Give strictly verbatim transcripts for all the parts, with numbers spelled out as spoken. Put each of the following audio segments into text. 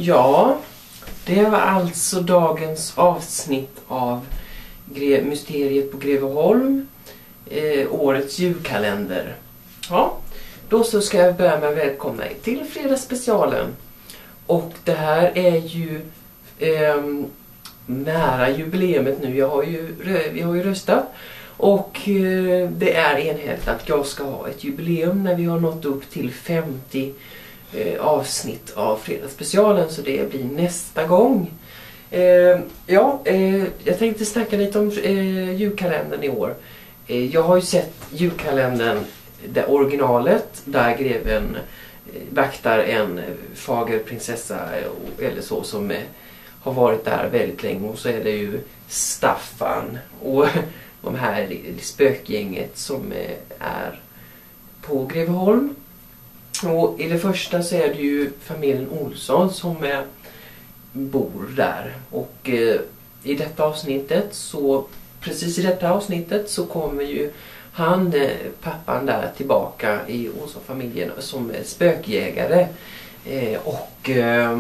Ja, det var alltså dagens avsnitt av Gre- Mysteriet på Greveholm, eh, årets julkalender. Ja, då så ska jag börja med att välkomna er till fredagsspecialen. Och det här är ju eh, nära jubileumet nu. Jag har ju, vi har ju röstat. Och eh, det är enhälligt att jag ska ha ett jubileum när vi har nått upp till femtio eh, avsnitt av fredagsspecialen. Så det blir nästa gång. Eh, ja, eh, jag tänkte snacka lite om eh, julkalendern i år. Eh, jag har ju sett julkalendern, det originalet, där greven eh, vaktar en fager prinsessa eh, eller så som eh, har varit där väldigt länge. Och så är det ju Staffan och de här spökgänget som eh, är på Greveholm. Och i det första så är det ju familjen Olsson som eh, bor där. Och eh, i detta avsnittet så, precis i detta avsnittet så kommer ju han, eh, pappan där, tillbaka i Olsson-familjen som spökjägare. Eh, och eh,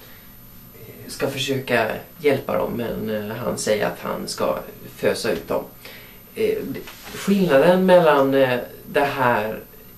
ska försöka hjälpa dem, men eh, han säger att han ska fösa ut dem. Eh, skillnaden mellan eh, det här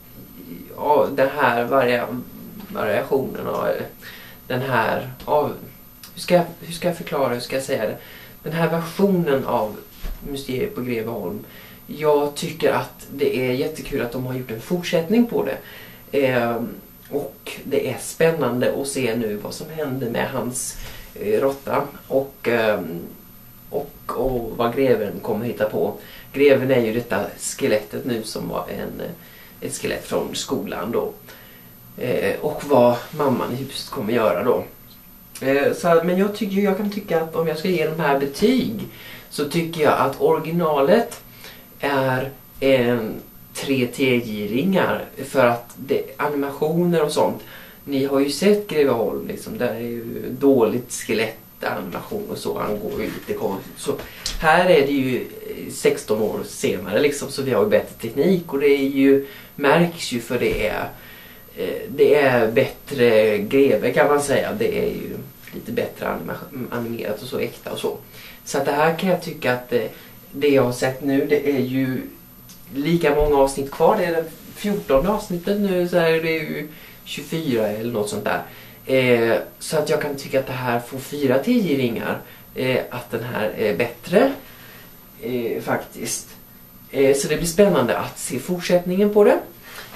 ja, den här varia variationen och den här av hur ska, jag, hur ska jag förklara, hur ska jag säga det? Den här versionen av Mysteriet på Greveholm. Jag tycker att det är jättekul att de har gjort en fortsättning på det. Eh, och det är spännande att se nu vad som händer med hans eh, råtta och, eh, och, och vad greven kommer hitta på. Greven är ju detta skelettet nu som var en, ett skelett från skolan då. Eh, och vad mamman i huset kommer göra då. Eh, så, men jag, tycker, jag kan tycka att om jag ska ge de här betyg så tycker jag att originalet är en tre T-J-ringar för att det, animationer och sånt. Ni har ju sett Greveholm liksom, där är ju dåligt skelett animation och så, han går ju lite konstigt. Så här är det ju sexton år senare liksom, så vi har ju bättre teknik och det är ju, märks ju för det är det är bättre greve kan man säga. Det är ju lite bättre anima- animerat och så äkta och så. Så att det här kan jag tycka att det, det jag har sett nu, det är ju lika många avsnitt kvar. Det är det fjortonde avsnittet nu, så här är det ju tjugofyra eller något sånt där. Eh, så att jag kan tycka att det här får fyra T-ringar. Eh, att den här är bättre. Eh, faktiskt. Eh, så det blir spännande att se fortsättningen på det.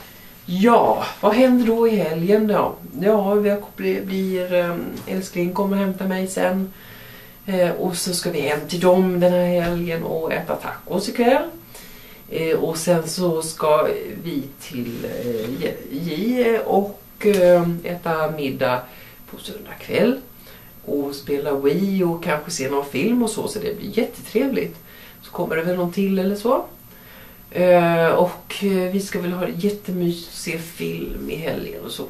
Ja, vad händer då i helgen då? Ja, vi blir, um, älskling kommer hämta mig sen. Eh, och så ska vi hem till dem den här helgen och äta tacos ikväll. Eh, och sen så ska vi till eh, J och eh, äta middag på söndag kväll. Och spela Wii och kanske se någon film och så, så det blir jättetrevligt. Så kommer det väl någon till eller så. Uh, och uh, vi ska väl ha jättemys att se film i helgen och så.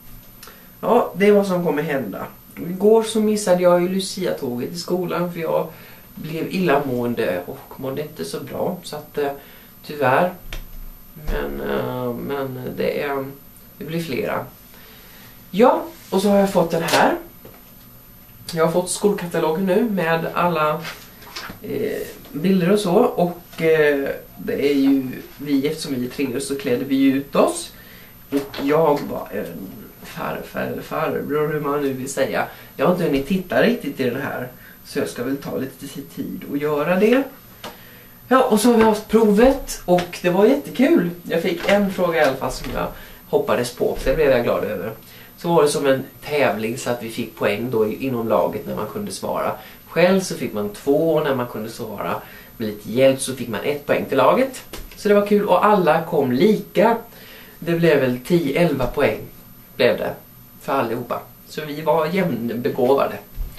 Ja, det är vad som kommer hända. Igår så missade jag ju Lucia-tåget i skolan för jag blev illamående och mådde inte så bra. Så att uh, tyvärr. Men, uh, men det, är, det blir flera. Ja, och så har jag fått den här. Jag har fått skolkatalogen nu med alla eh, bilder och så. Och eh, det är ju vi, eftersom vi är tre så klädde vi ut oss. Och jag var en farfar eller farbror, hur man nu vill säga. Jag har inte hunnit titta riktigt i den här. Så jag ska väl ta lite tid och göra det. Ja, och så har vi haft provet. Och det var jättekul. Jag fick en fråga i alla fall som jag hoppades på. Så det blev jag glad över. Så var det som en tävling så att vi fick poäng då inom laget när man kunde svara. Själv så fick man två när man kunde svara. Med lite hjälp så fick man ett poäng till laget. Så det var kul och alla kom lika. Det blev väl tio elva poäng blev det för allihopa. Så vi var jämnbegåvade.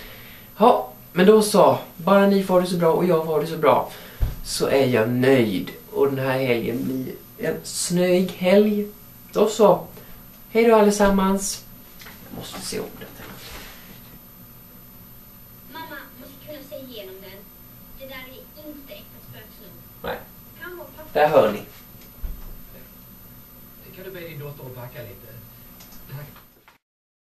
Ja, men då så. Bara ni får det så bra och jag får det så bra. Så är jag nöjd. Och den här helgen blir en snöig helg. Då så. Hej då allesammans. Jag måste se om det. Mamma måste kunna se igenom den. Det där är inte äkta spöksnor. Nej. Kan vara pappa. Där hör ni. Kan du be din dotter att backa lite?